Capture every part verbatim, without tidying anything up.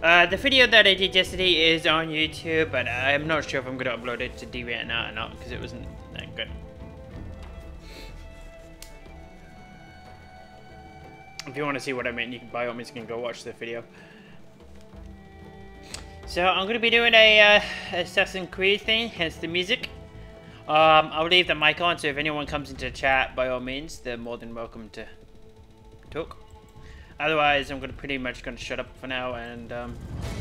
Uh, the video that I did yesterday is on YouTube, but I'm not sure if I'm going to upload it to DeviantArt or not, because it wasn't that good. If you want to see what I meant, you can by all means can go watch the video. So I'm going to be doing a uh, Assassin's Creed thing, hence the music. Um, I'll leave the mic on, so if anyone comes into the chat, by all means, they're more than welcome to talk. Otherwise, I'm going to pretty much going to shut up for now and. Um,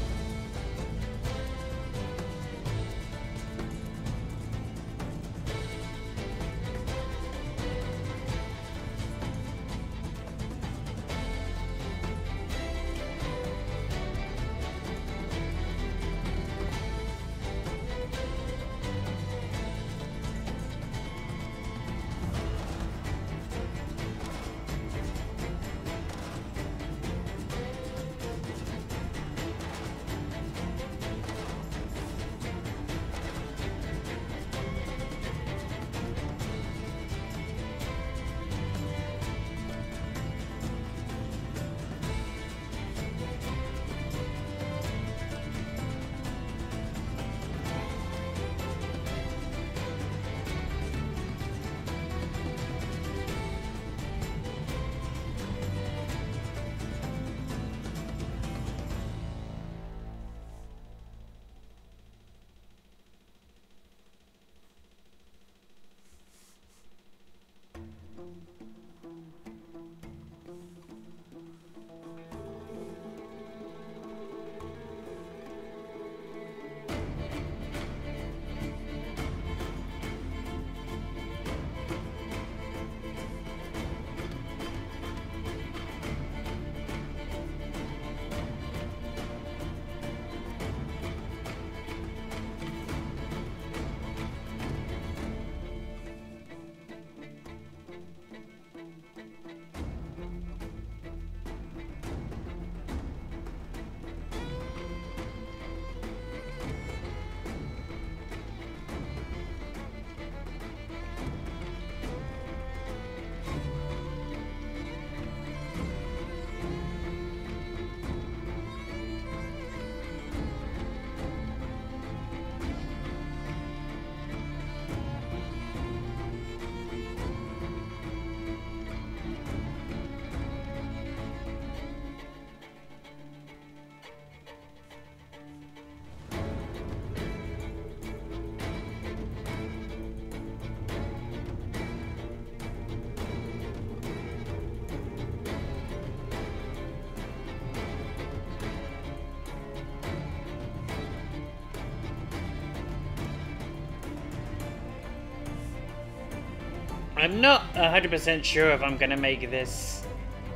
I'm not one hundred percent sure if I'm gonna make this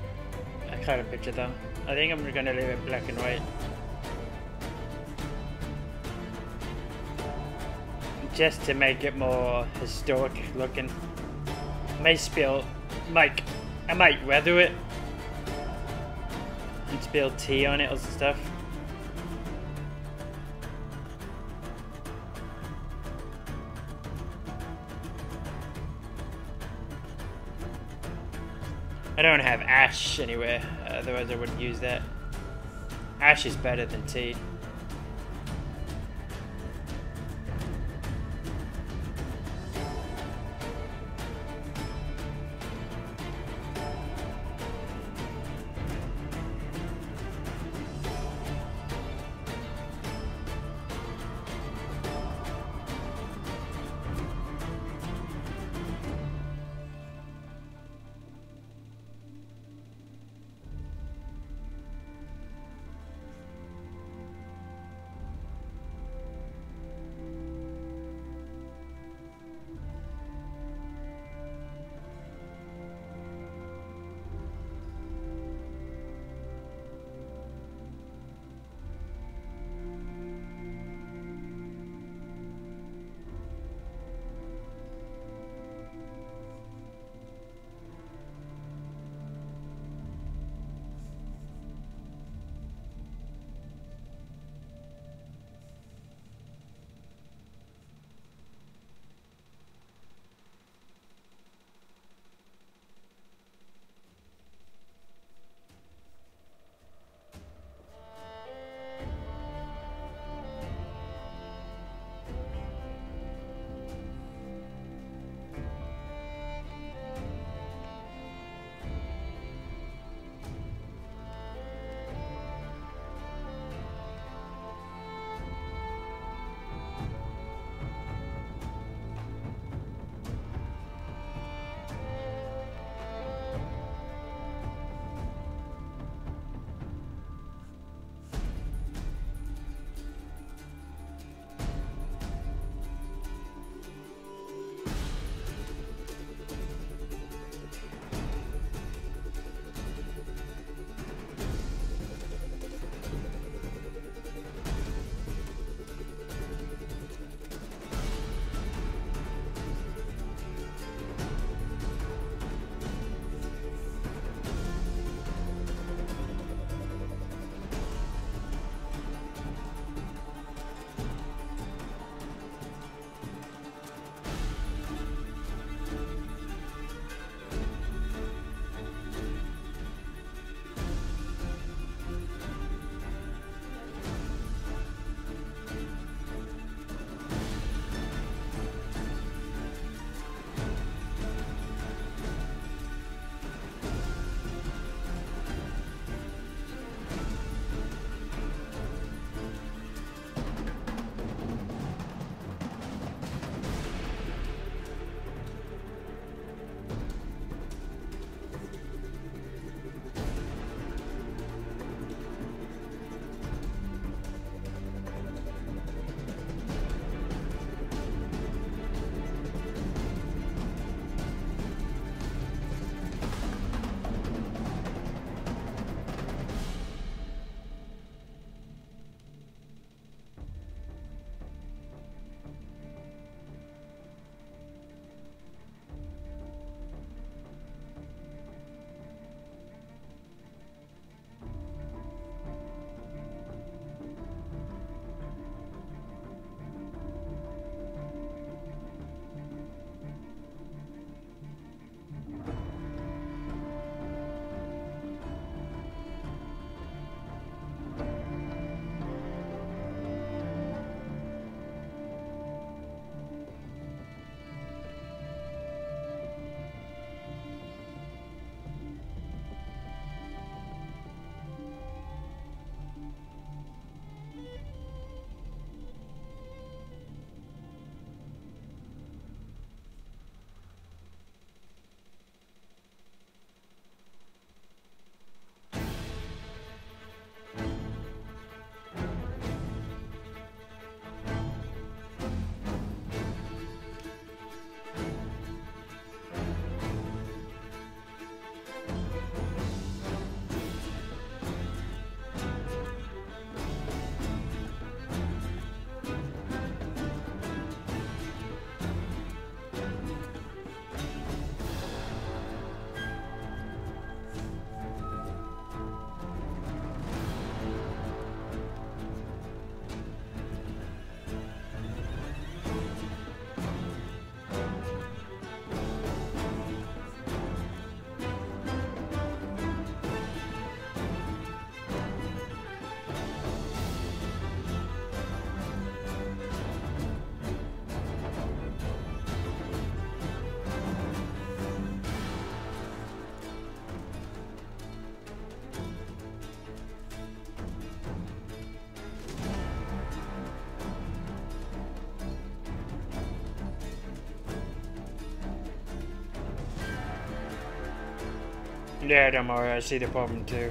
a color picture though. I think I'm gonna leave it black and white. Just to make it more historic looking. May spill, Mike, I might weather it and spill tea on it or some stuff. I don't have ash anywhere, otherwise I wouldn't use that. Ash is better than tea. Yeah, don't worry, I see the problem too.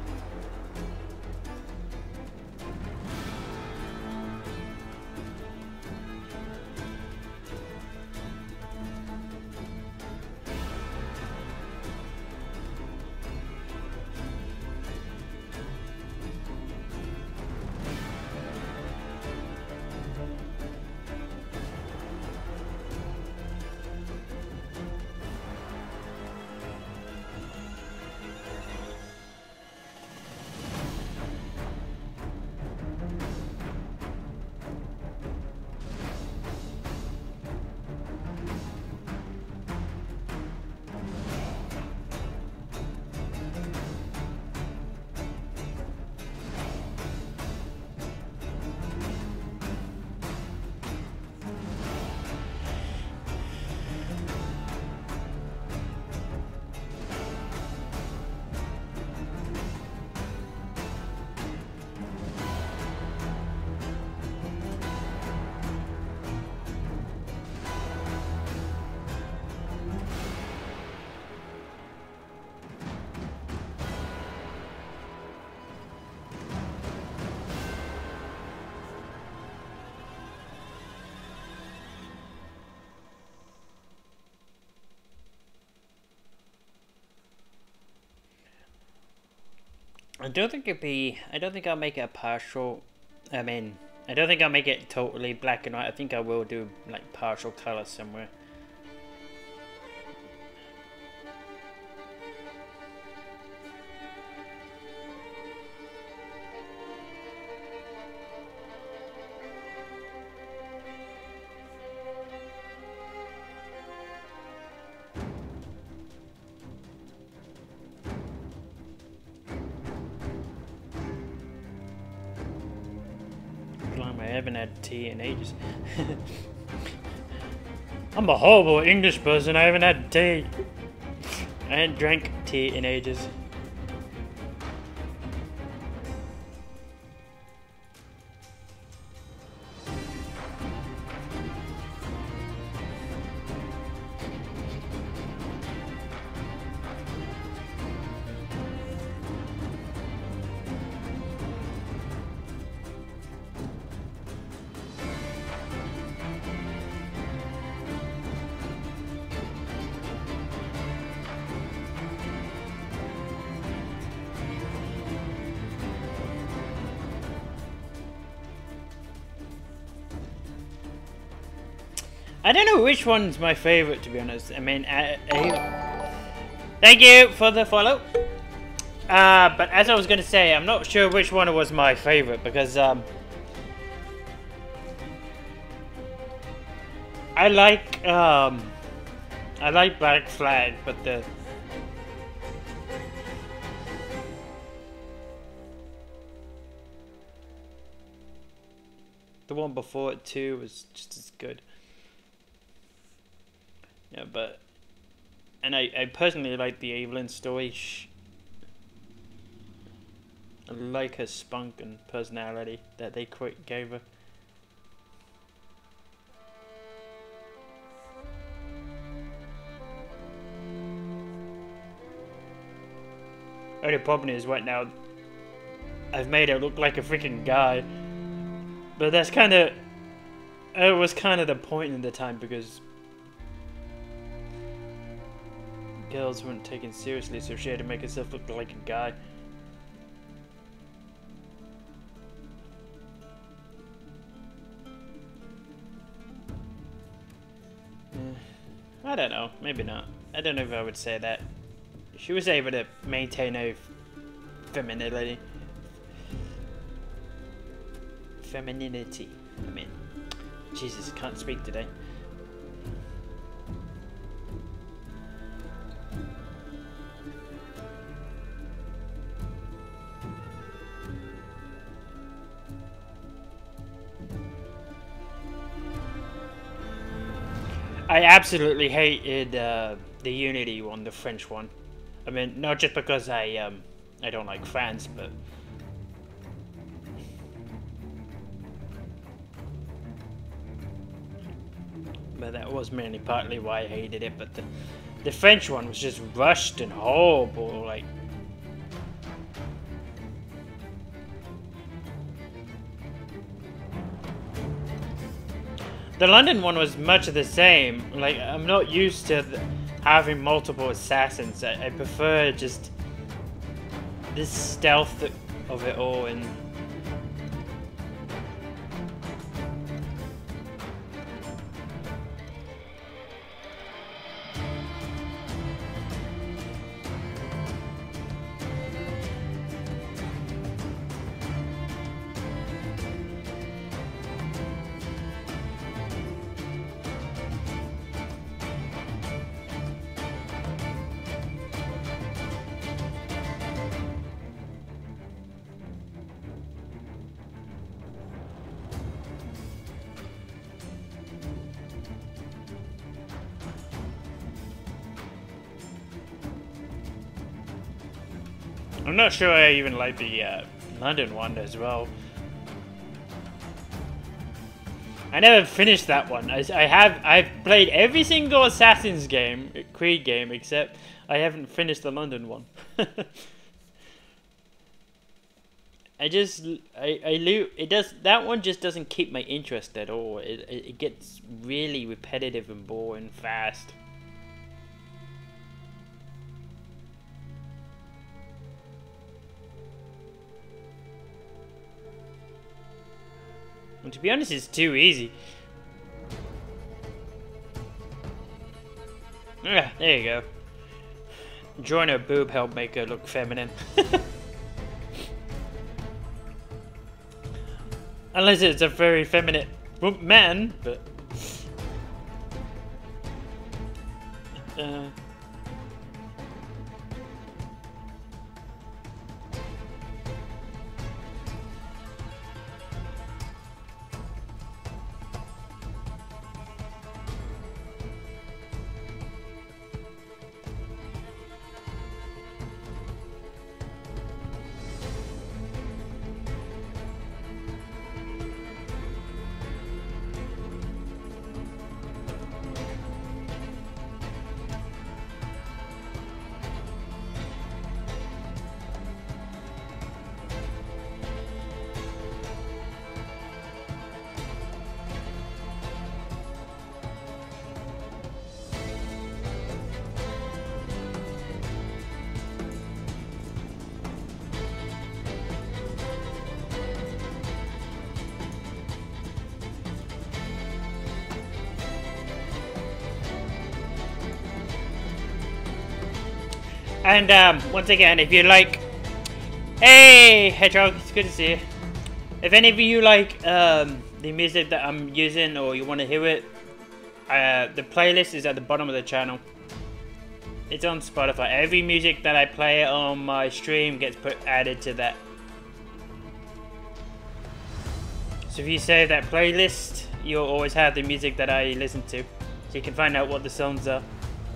I don't think it'd be. I don't think I'll make it a partial. I mean, I don't think I'll make it totally black and white. I think I will do like partial color somewhere. I haven't had tea in ages. I'm a horrible English person. I haven't had tea. I haven't drank tea in ages. I don't know which one's my favorite, to be honest. I mean, I, I, thank you for the follow. Uh, but as I was going to say, I'm not sure which one was my favorite because um, I like um, I like Black Flag, but the the one before it too was just as good. Yeah, but and I, I personally like the Evelyn story. She, I like her spunk and personality that they quick gave her. Only problem is right now I've made her look like a freaking guy, but that's kind of it was kind of the point in the time because girls weren't taken seriously, so she had to make herself look like a guy. I don't know, maybe not. I don't know if I would say that. She was able to maintain her femininity. Femininity. I mean, Jesus, can't speak today. I absolutely hated uh, the Unity one, the French one. I mean, not just because I um, I don't like France, but but that was mainly partly why I hated it. But the The French one was just rushed and horrible, like. The London one was much the same. Like, I'm not used to having multiple assassins. I, I prefer just this stealth of it all. And I'm not sure I even like the uh, London one as well. I never finished that one. I, I have I've played every single Assassin's game, Creed game, except I haven't finished the London one. I just I I lo it does that one just doesn't keep my interest at all. It it, it gets really repetitive and boring fast. And to be honest, it's too easy. Yeah, there you go. Drawing a boob help make her look feminine. Unless it's a very feminine man, but... Uh... And um, once again, if you like, hey Hedgehog, it's good to see you. If any of you like um, the music that I'm using, or you want to hear it, uh, the playlist is at the bottom of the channel. It's on Spotify. Every music that I play on my stream gets put added to that. So if you save that playlist, you'll always have the music that I listen to, so you can find out what the songs are.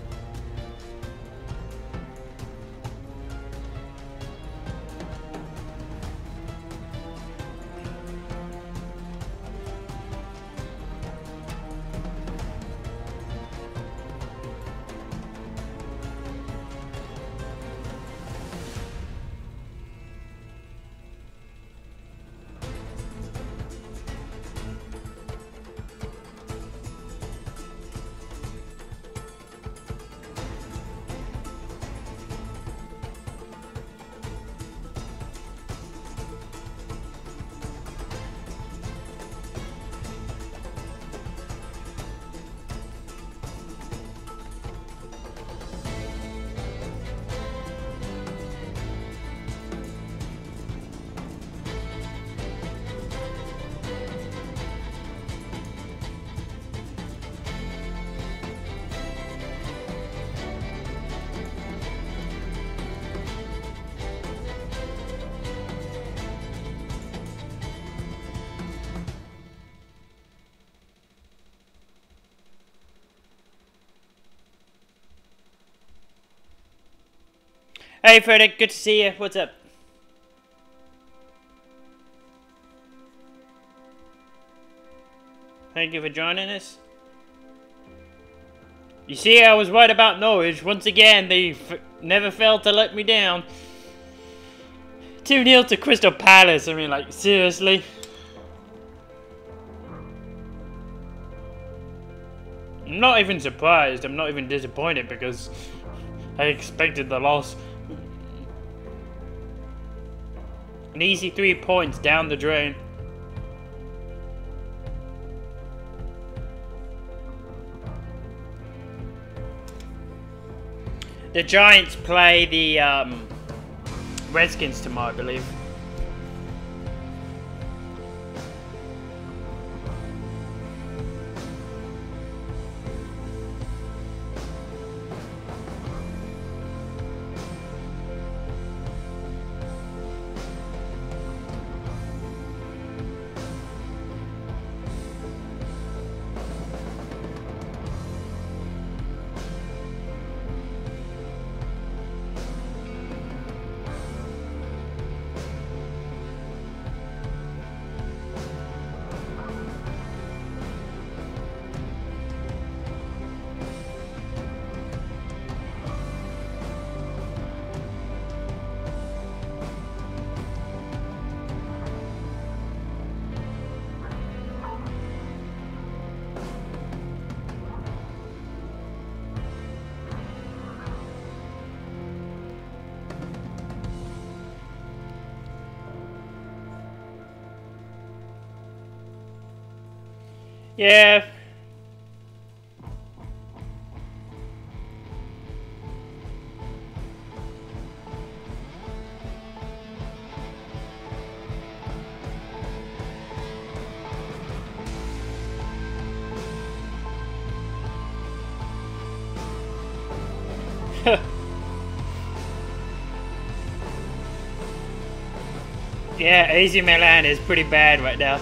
Hey Frederick, good to see you. What's up? Thank you for joining us. You see, I was right about Norwich. Once again, they f never failed to let me down. two nil to Crystal Palace. I mean, like, seriously? I'm not even surprised. I'm not even disappointed because I expected the loss. An easy three points down the drain. The Giants play the um, Redskins tomorrow, I believe. Yeah. Yeah, A C Milan is pretty bad right now.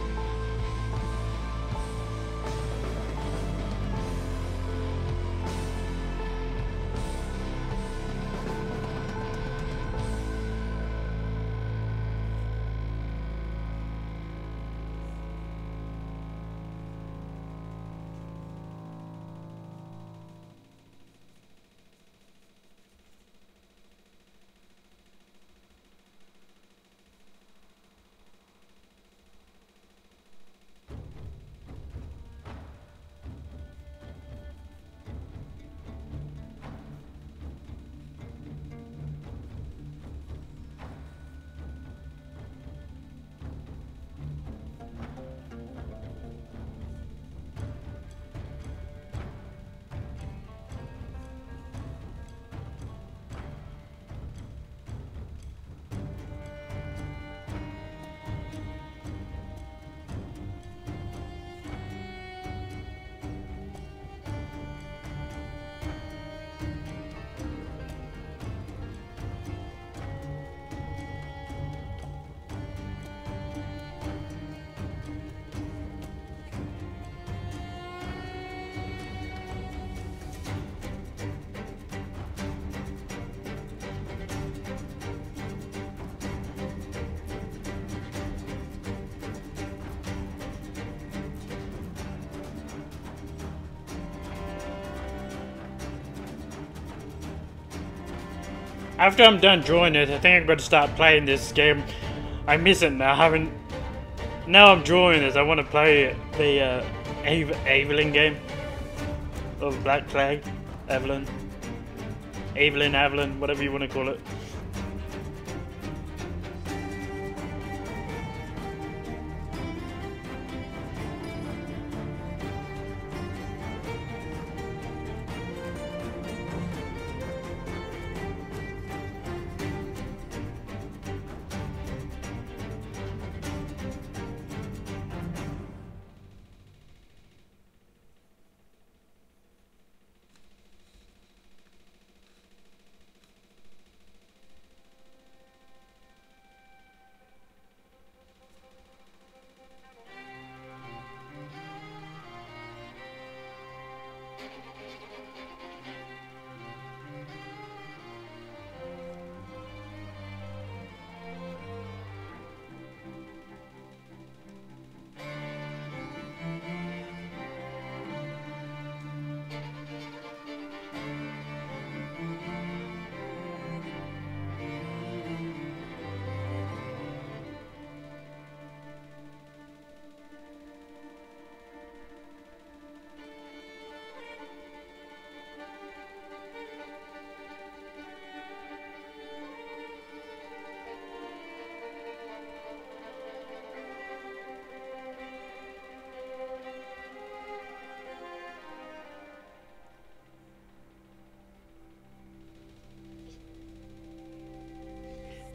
After I'm done drawing it, I think I'm going to start playing this game. I miss it now. I haven't. Now I'm drawing this. I want to play the uh, Ave Evelyn game of Black Flag, Evelyn, Evelyn, Evelyn, whatever you want to call it.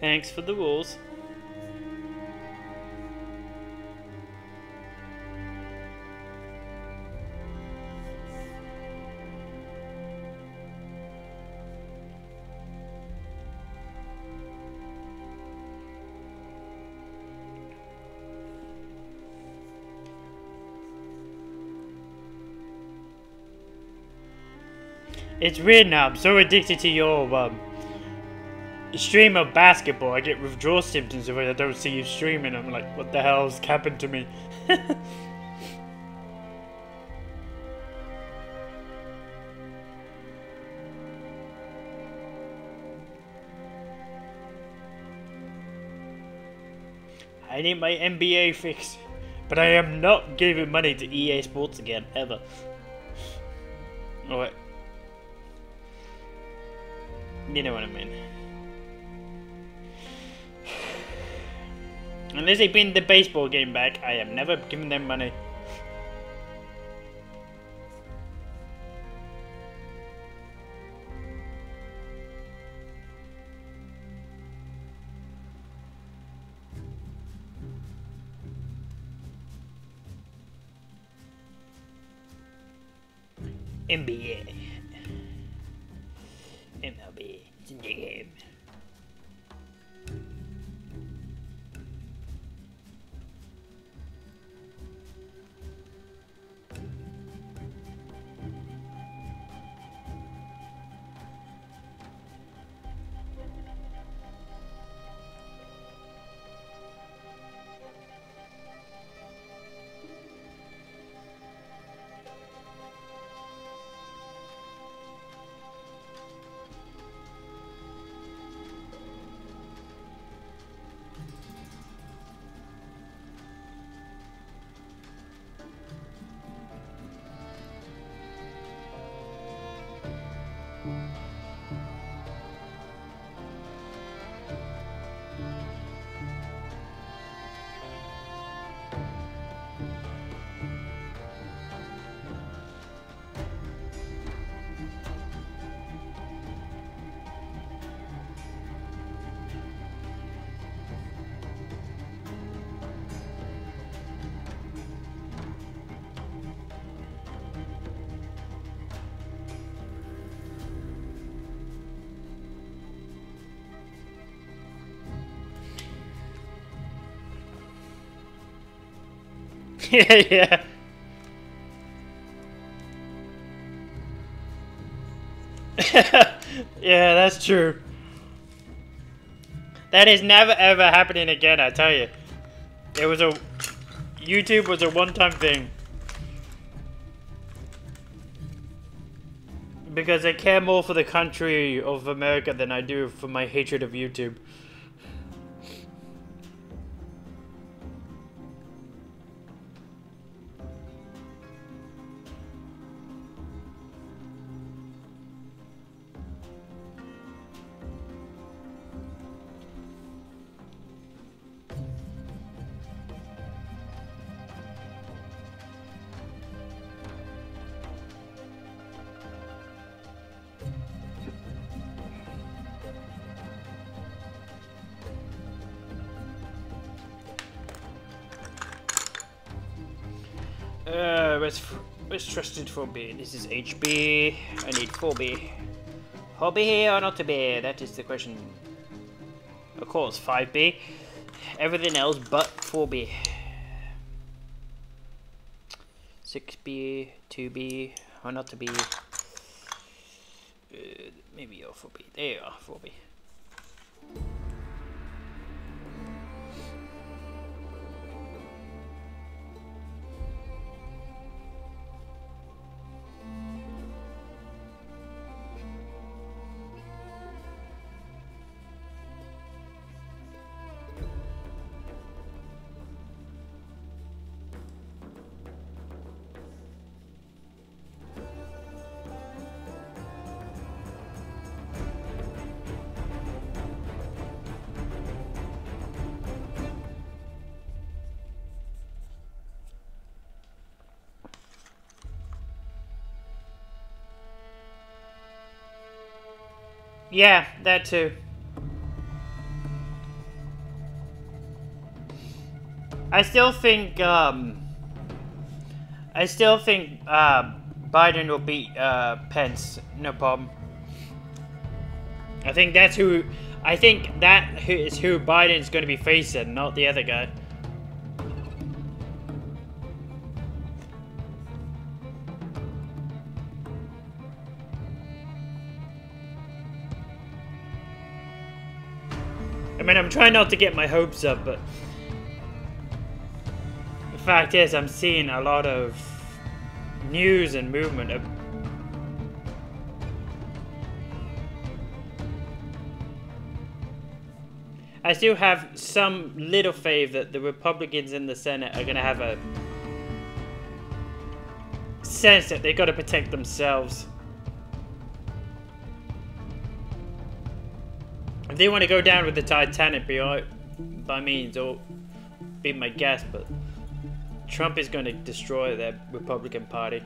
Thanks for the rules. It's weird now. I'm so addicted to your um, stream of basketball. I get withdrawal symptoms if I don't see you streaming. I'm like, what the hell's happened to me? I need my N B A fix, but I am not giving money to E A Sports again, ever. Alright. You know what I mean. Unless they bring the baseball game back, I am never giving them money. N B A. M L B. It's in the game. Yeah, yeah. Yeah, that's true. That is never ever happening again, I tell you. It was a... YouTube was a one-time thing. Because I care more for the country of America than I do for my hatred of YouTube. Uh, where's, where's trusted four B? This is H B. I need four B. Hobby here or not to be? That is the question. Of course, five B. Everything else but four B. six B, two B, or not to be. Uh, maybe you're four B. There you are, four B. Yeah, that too. I still think, um... I still think, uh, Biden will beat, uh, Pence. No problem. I think that's who... I think that is who Biden's going to be facing, not the other guy. I mean, I'm trying not to get my hopes up, but the fact is, I'm seeing a lot of news and movement of I still have some little faith that the Republicans in the Senate are going to have a sense that they've got to protect themselves. If they want to go down with the Titanic, be all, by means, or be my guess, but Trump is going to destroy the Republican Party.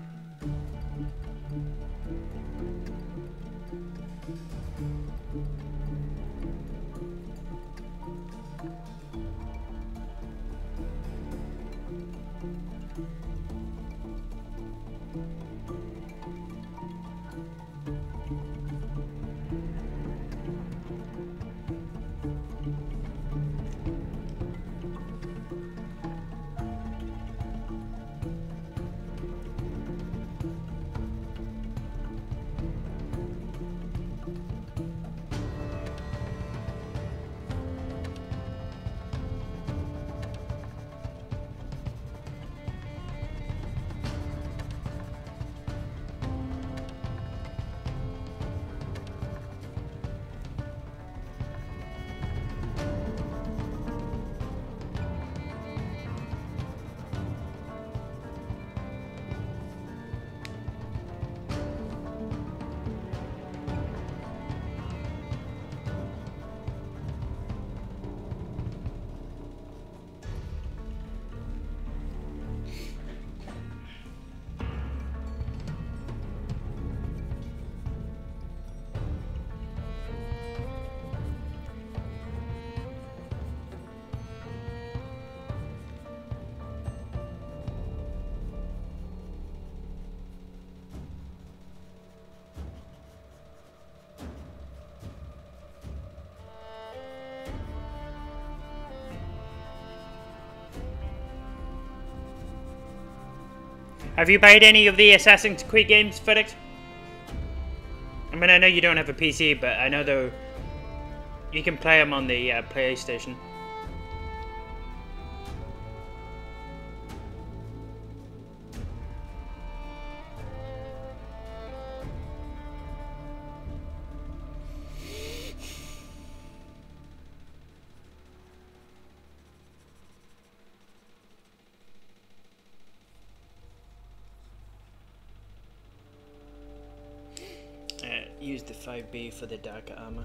Have you played any of the Assassin's Creed games, FedEx? I mean, I know you don't have a P C, but I know though you can play them on the uh, PlayStation. Use the five B for the darker armor.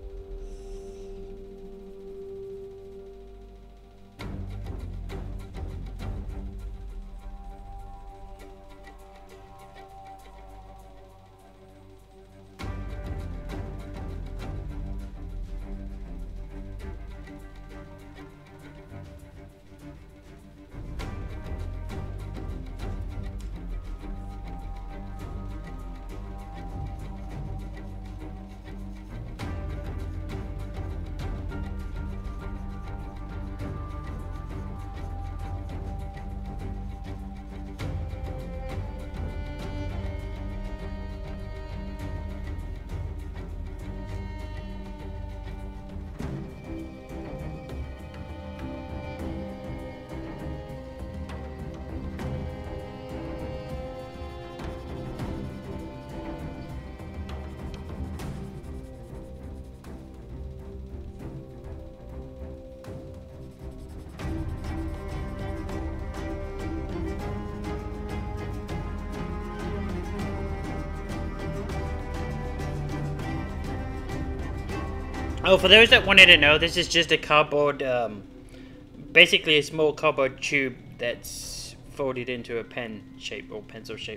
Oh, for those that wanted to know, this is just a cardboard, um, basically a small cardboard tube that's folded into a pen shape or pencil shape.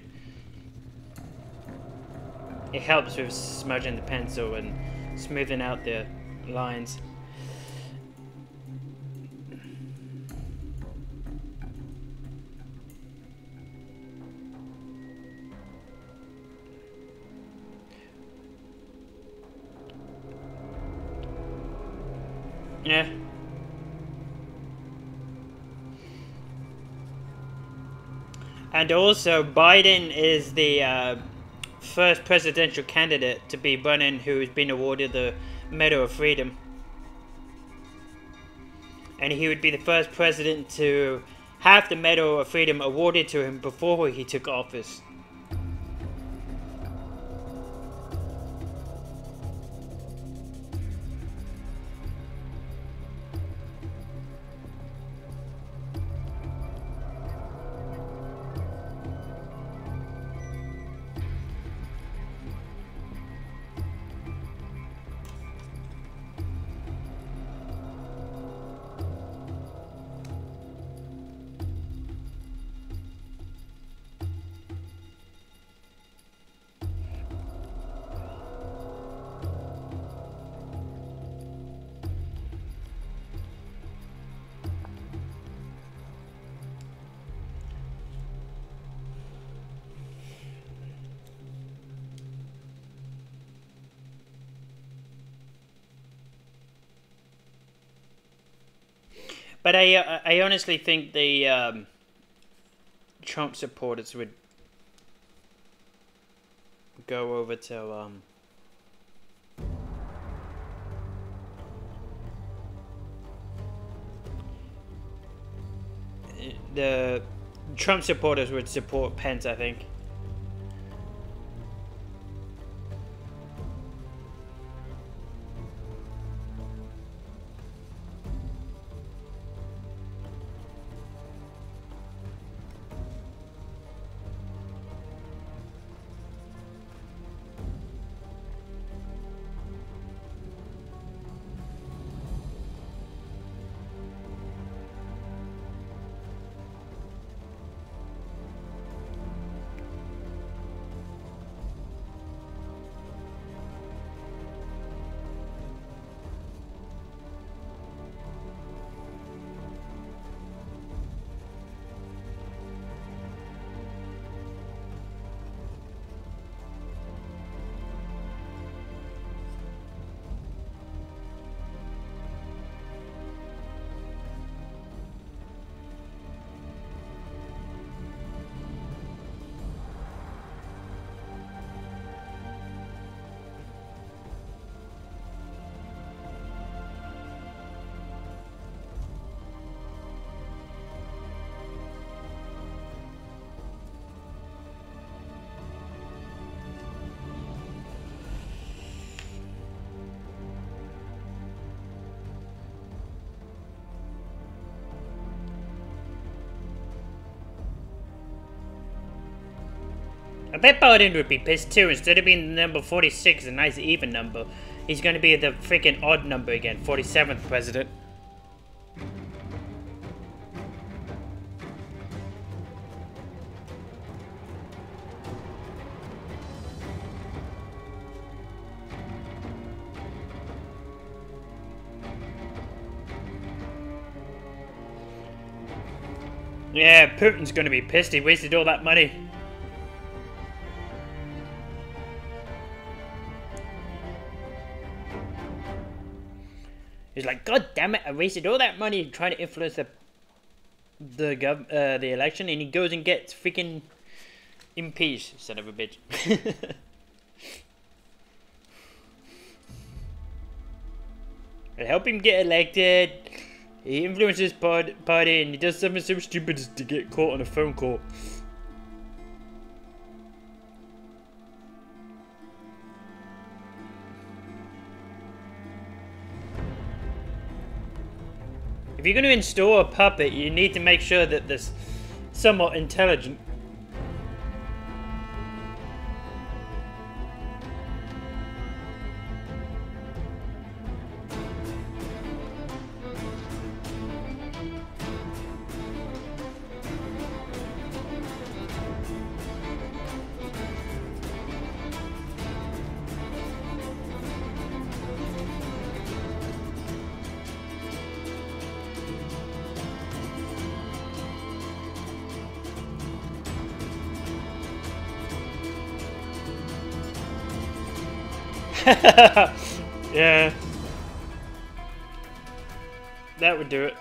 It helps with smudging the pencil and smoothing out the lines. Yeah. And also, Biden is the uh, first presidential candidate to be running who's been awarded the Medal of Freedom. And he would be the first president to have the Medal of Freedom awarded to him before he took office. But I, uh, I honestly think the um, Trump supporters would go over to um, the Trump supporters would support Pence, I think. I bet Biden would be pissed too. Instead of being the number forty-six, a nice even number, he's going to be the freaking odd number again, forty-seventh president. Yeah, Putin's going to be pissed. He wasted all that money. He's like, God damn it! I wasted all that money trying to influence the the gov uh, the election, and he goes and gets freaking impeached, son of a bitch. I help him get elected. He influences party, party, and he does something so stupid as to get caught on a phone call. If you're going to install a puppet, you need to make sure that this somewhat intelligent. Yeah. That would do it.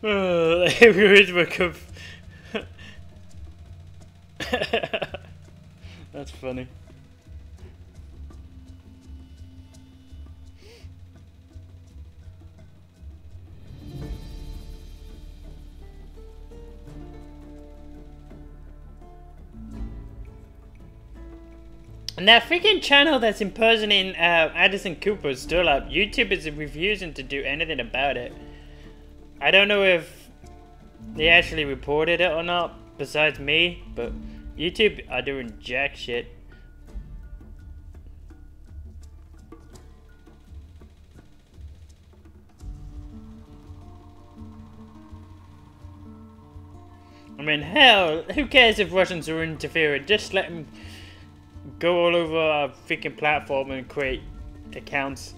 Oh, everyone's woke up. That's funny. And that freaking channel that's impersonating uh, Addison Cooper is still up. YouTube is refusing to do anything about it. I don't know if they actually reported it or not, besides me, but YouTube are doing jack shit. I mean, hell, who cares if Russians are interfering? Just let them go all over our freaking platform and create accounts.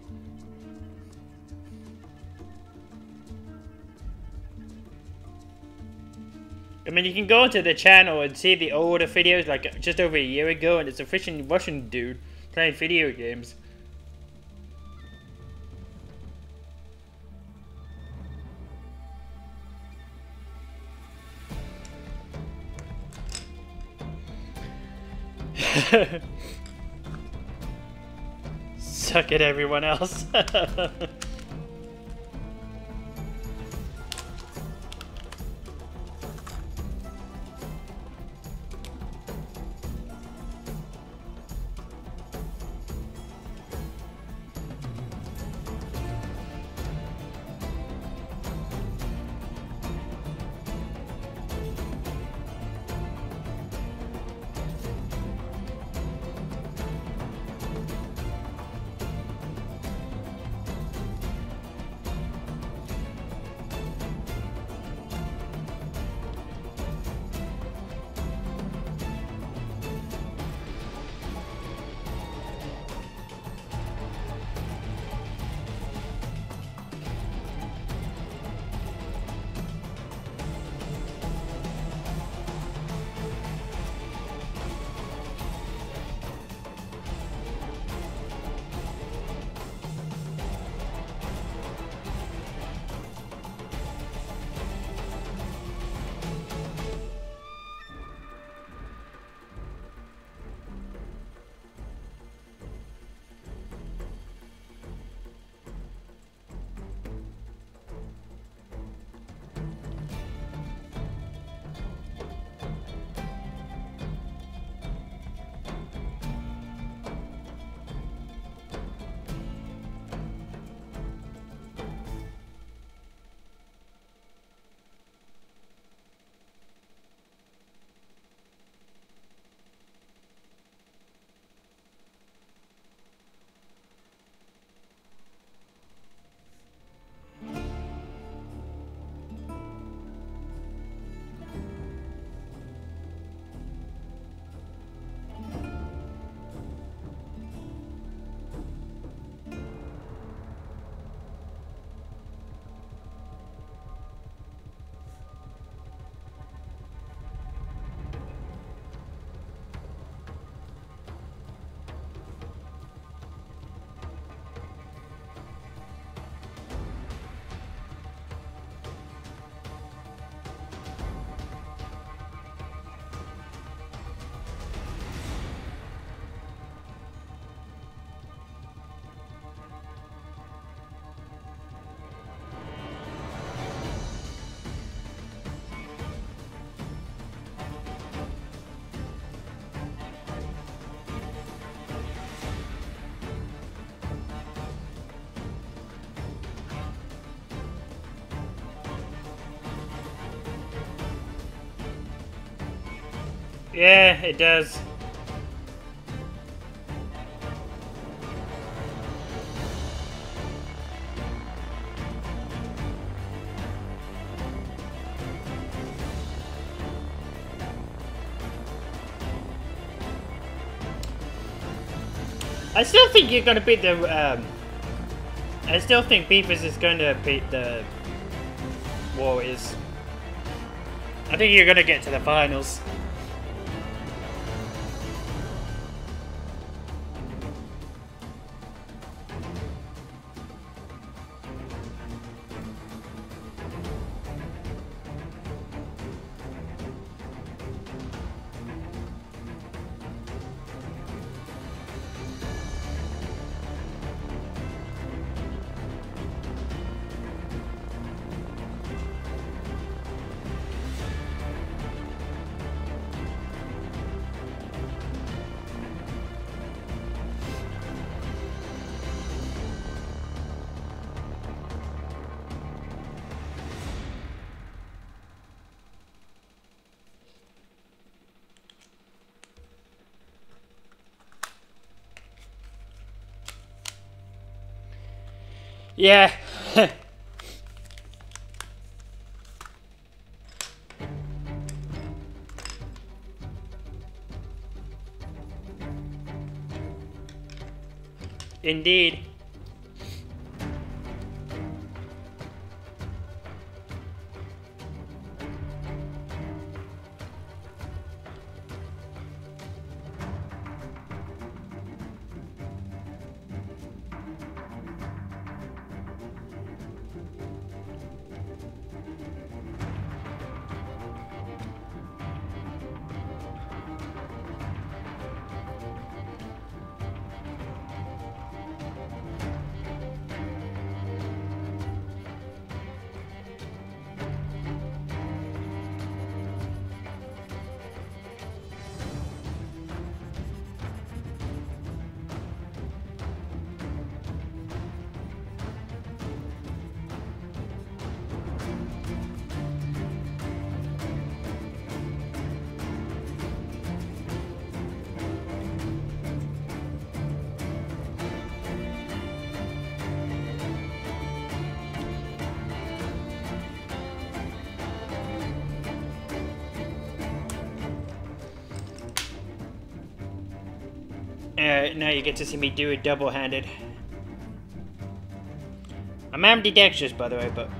I mean, you can go onto the channel and see the older videos, like just over a year ago, and it's a freaking Russian dude playing video games. Suck it, everyone else. Yeah, it does. I still think you're gonna beat the. Um, I still think Beefus is gonna beat the Warriors. I think you're gonna get to the finals. Yeah. Indeed. Uh, now you get to see me do it double-handed. I'm ambidextrous, by the way, but...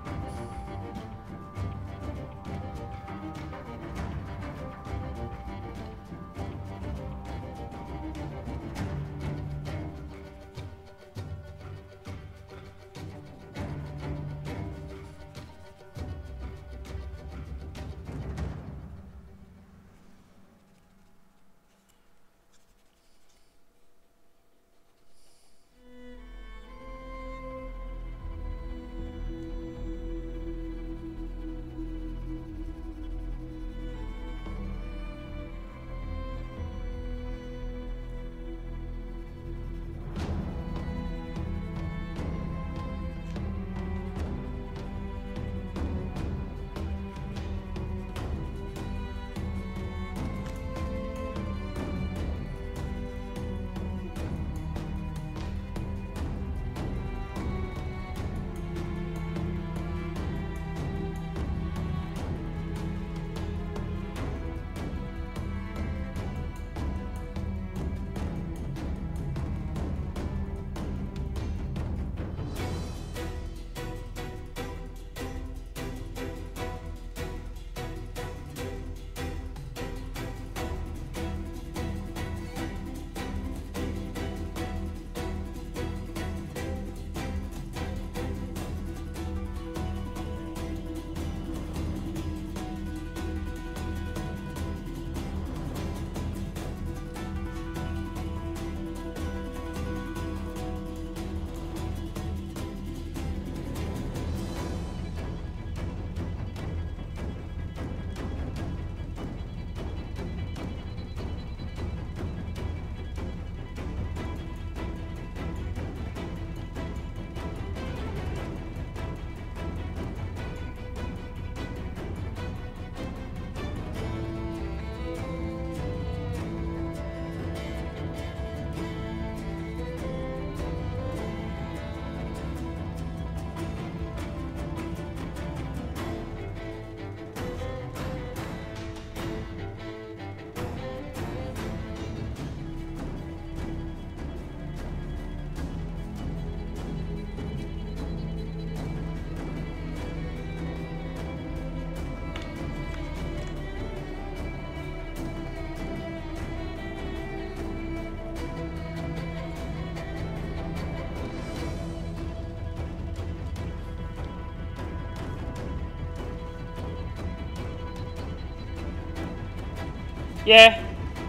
Yeah.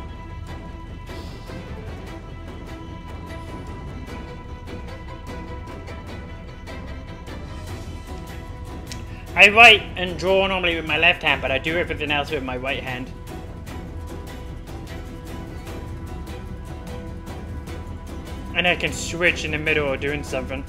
I write and draw normally with my left hand, but I do everything else with my right hand. And I can switch in the middle of doing something.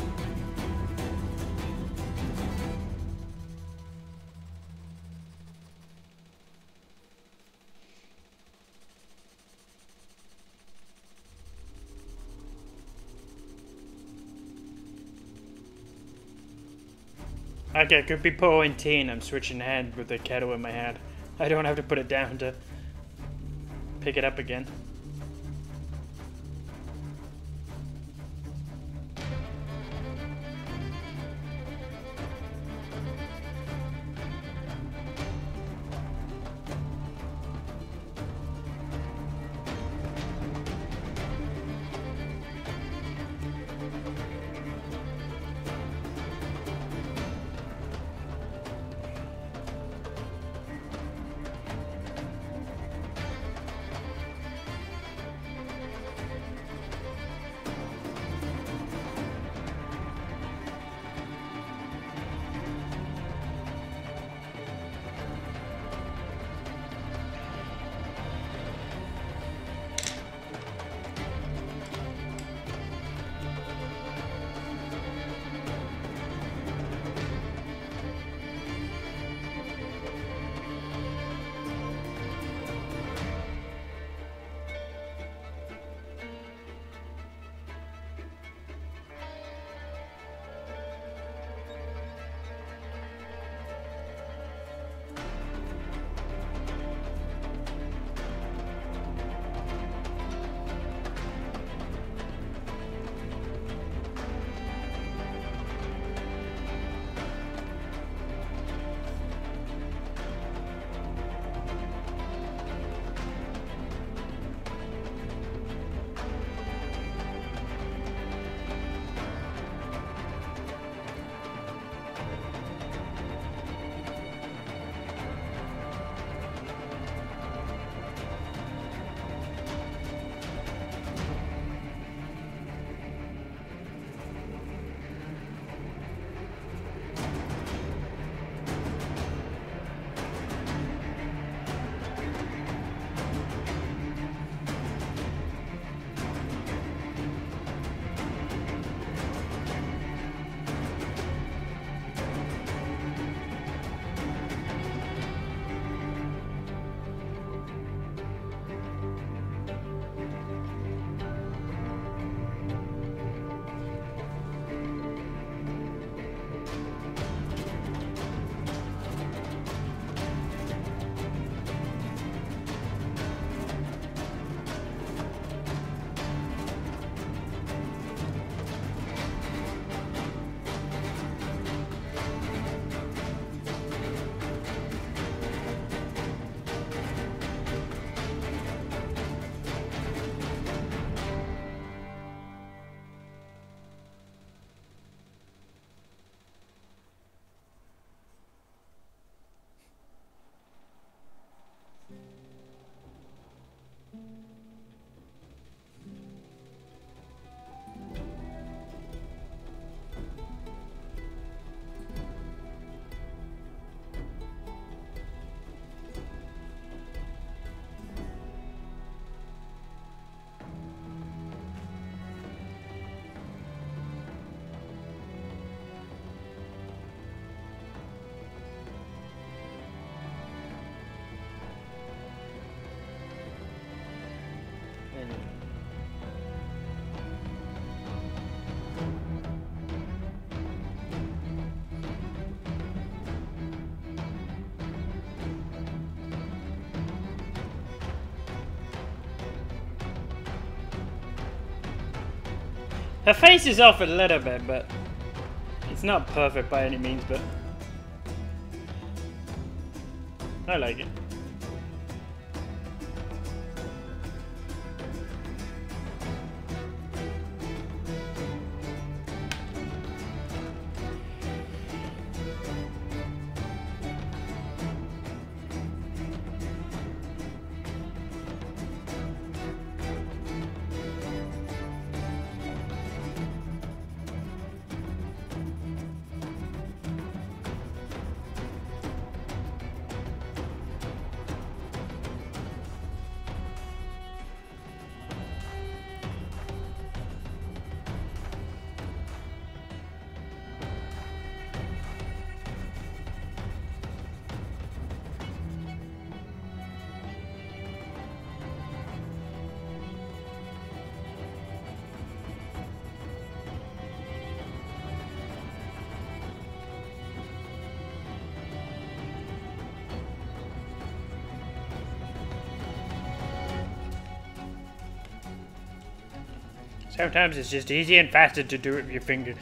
Okay, it could be pouring tea and I'm switching hand with the kettle in my hand. I don't have to put it down to pick it up again. Her face is off a little bit, but it's not perfect by any means, but I like it. Sometimes it's just easy and faster to do it with your finger.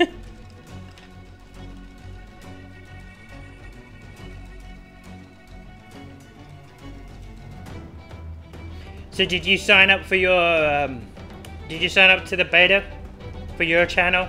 So did you sign up for your, um, did you sign up to the beta for your channel?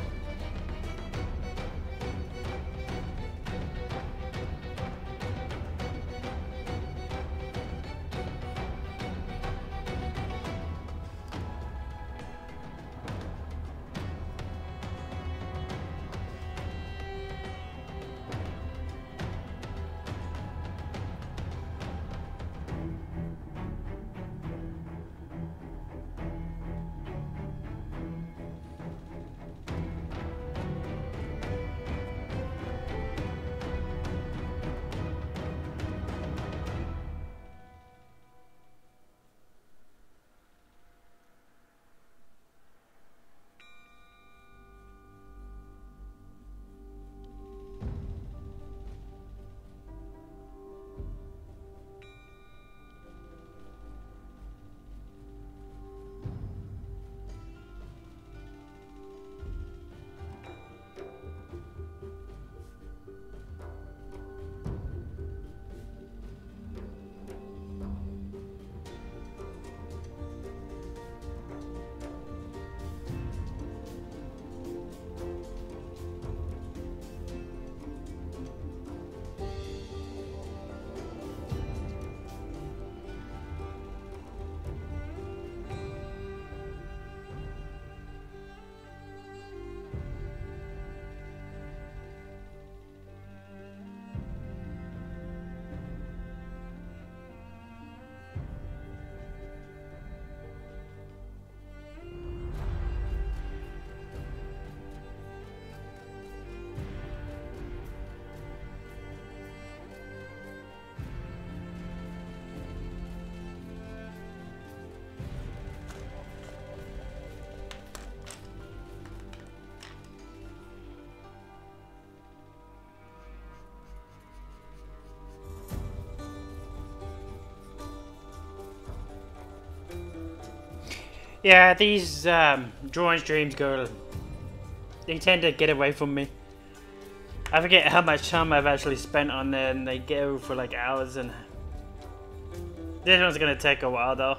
Yeah, these um, drawing streams go, they tend to get away from me. I forget how much time I've actually spent on there and they go for like hours, and this one's gonna take a while though.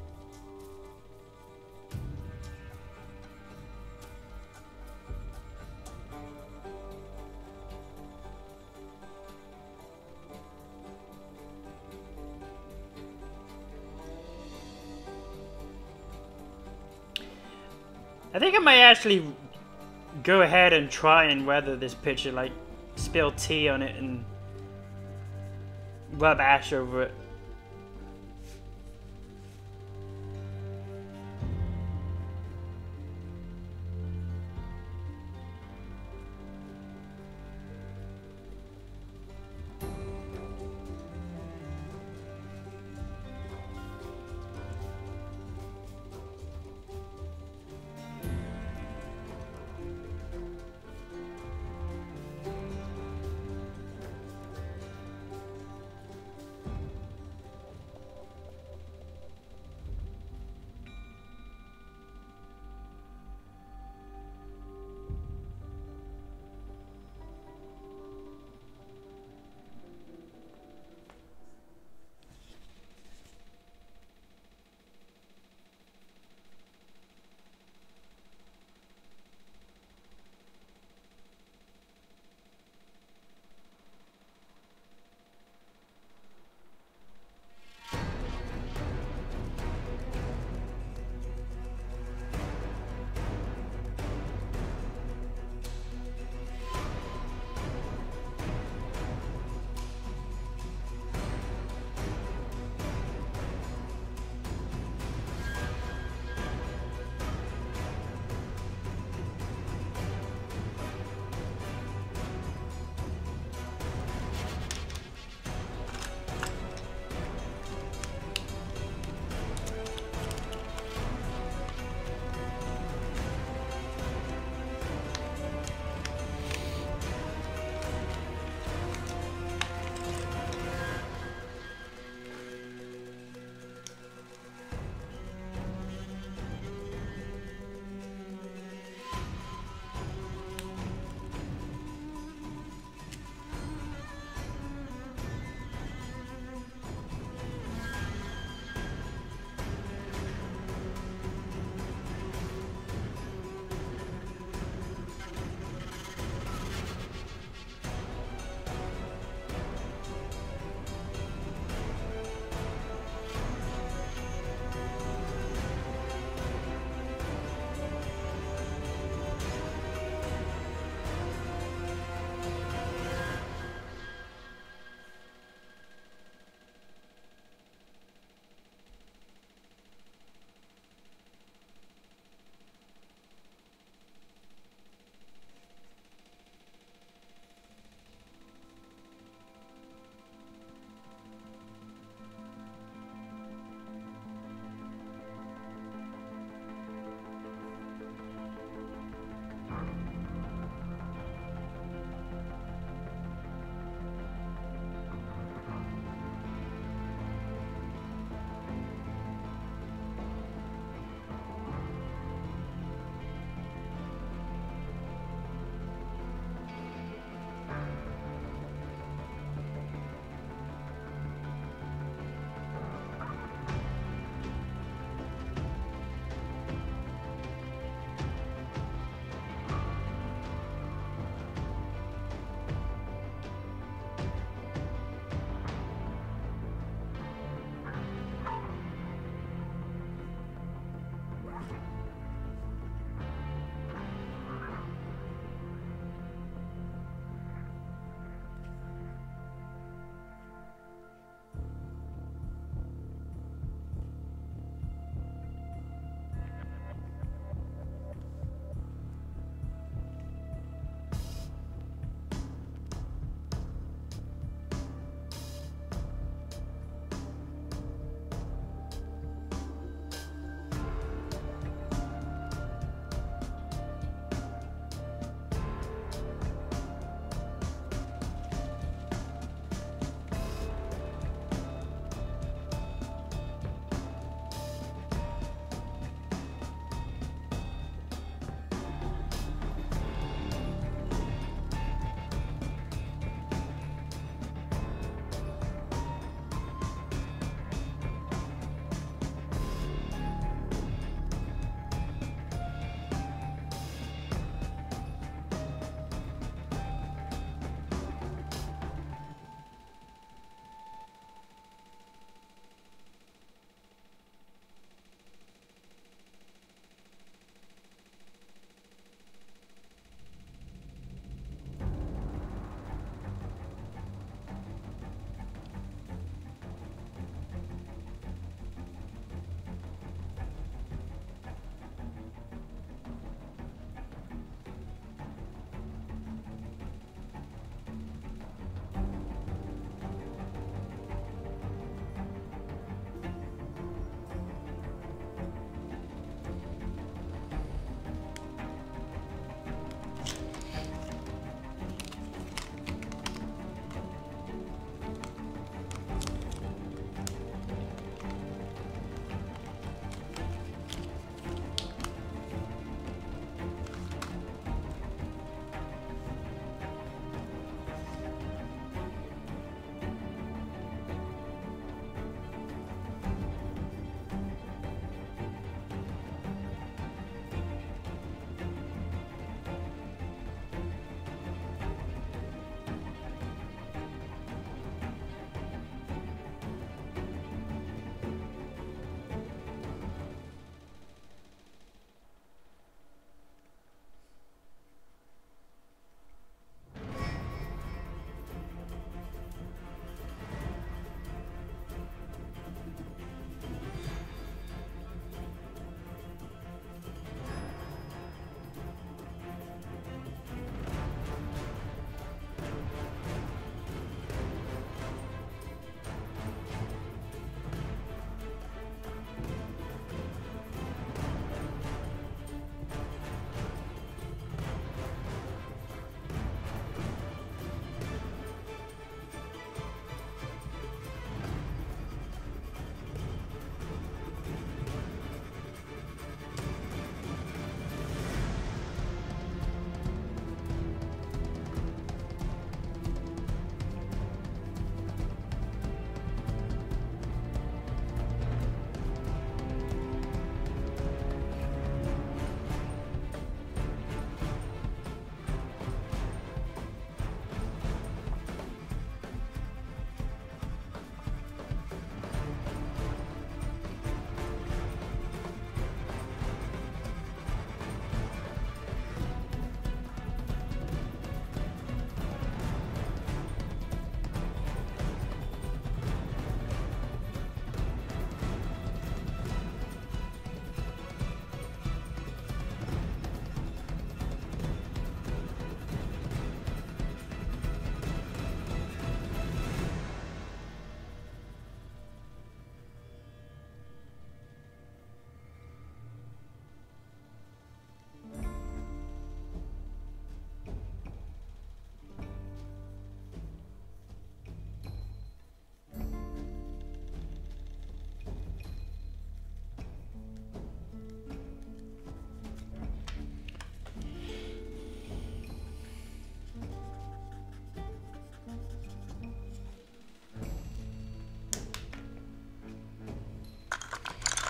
I think I might actually go ahead and try and weather this picture, like spill tea on it and rub ash over it.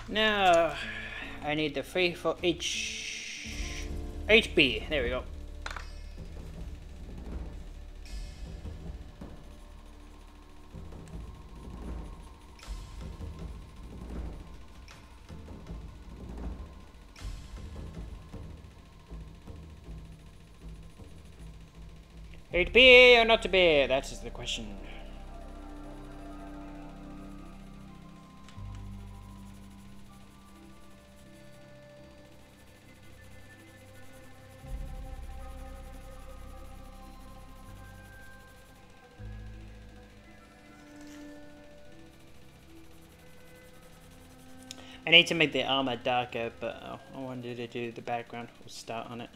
Now, I need the three for each H B. There we go. H B or not to be? That is the question. I need to make the armor darker, but oh, I wanted to do the background. We'll start on it.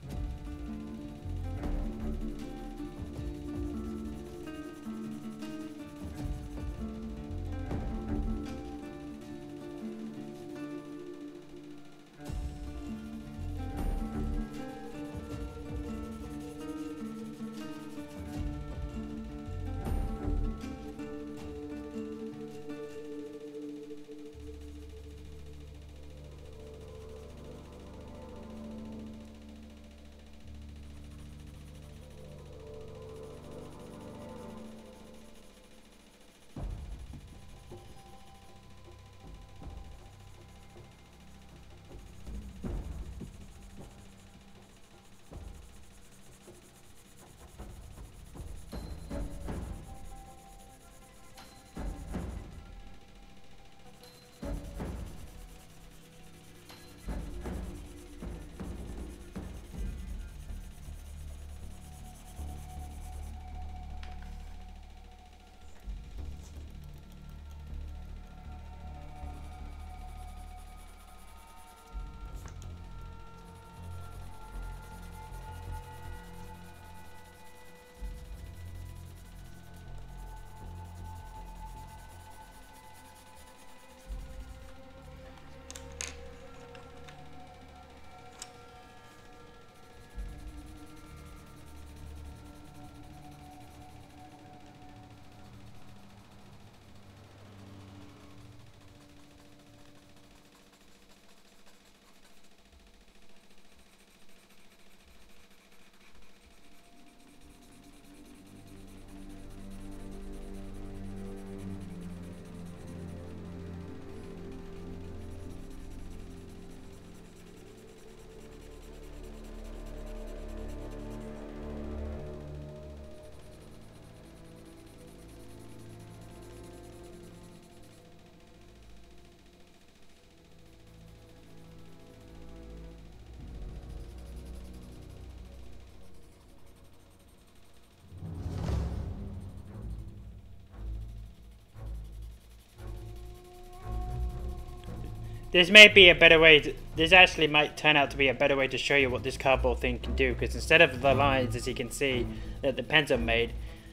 This may be a better way to, this actually might turn out to be a better way to show you what this cardboard thing can do, because instead of the lines, as you can see, that the pens are made,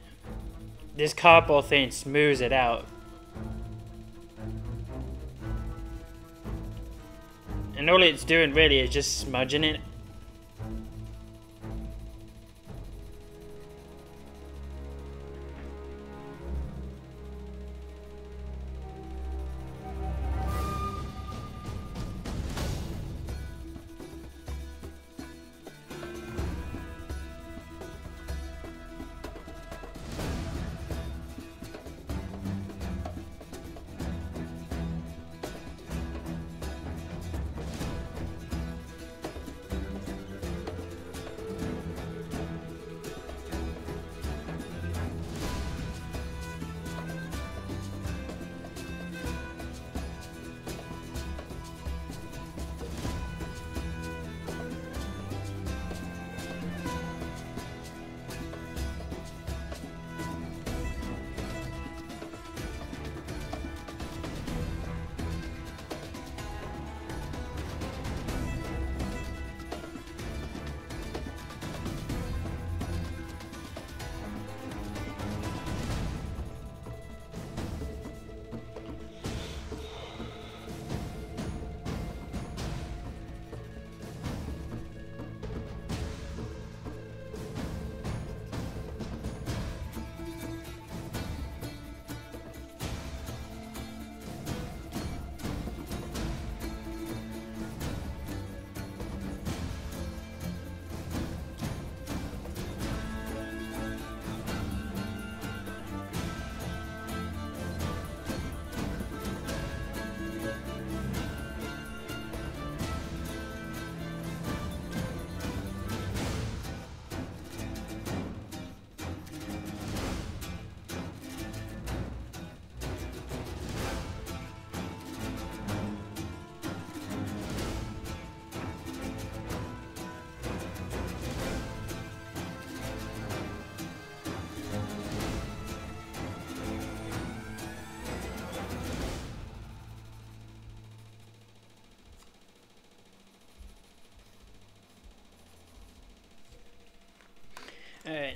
this cardboard thing smooths it out. And all it's doing really is just smudging it.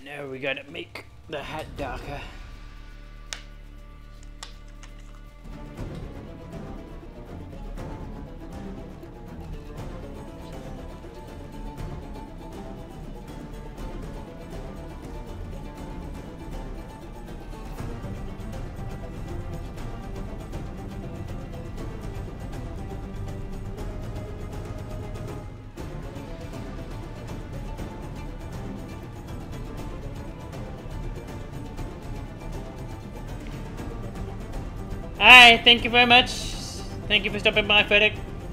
Now we gotta make the hat darker. Hi, thank you very much. Thank you for stopping by, Frederick.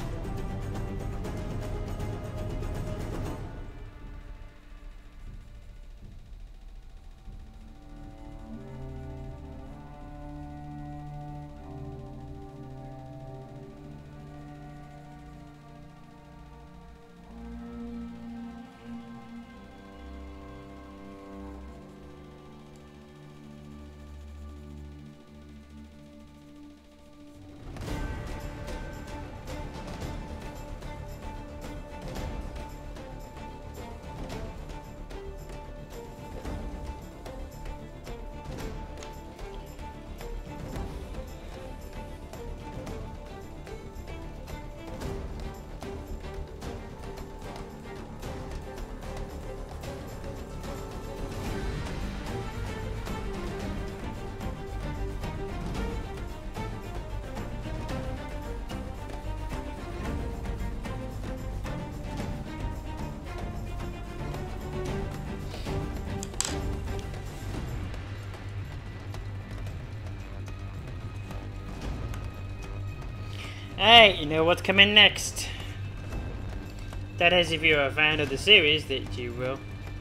Hey, you know what's coming next? That is, if you're a fan of the series, that you will.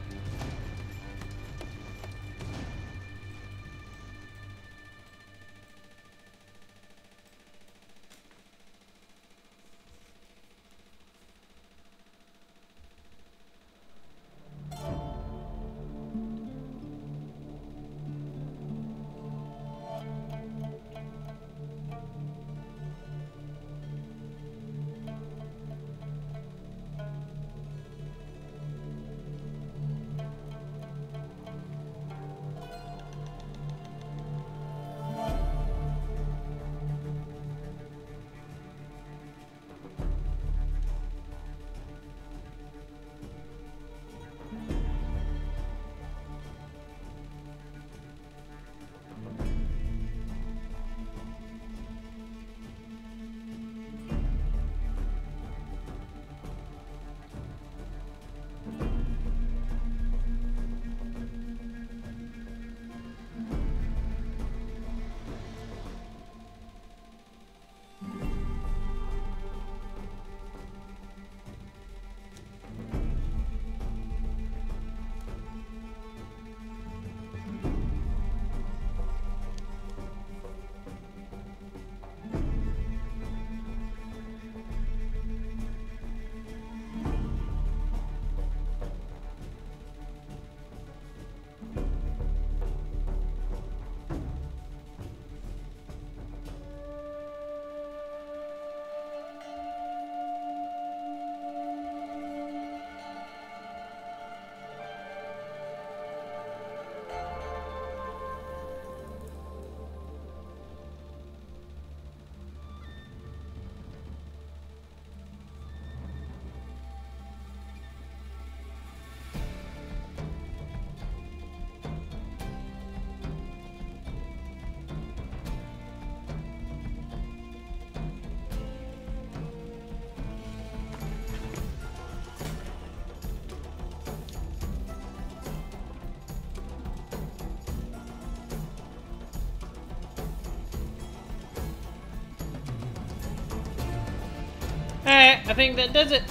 Alright, I think that does it.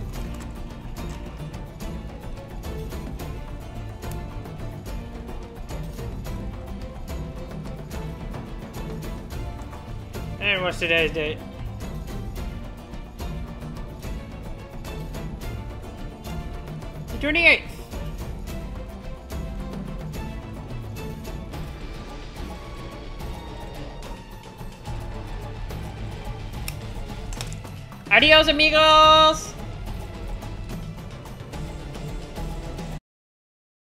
And what's today's date? The twenty-eighth. Adios, amigos!